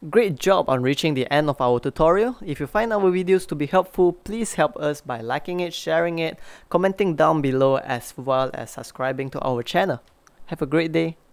Great job on reaching the end of our tutorial. If you find our videos to be helpful, please help us by liking it, sharing it, commenting down below, as well as subscribing to our channel. Have a great day.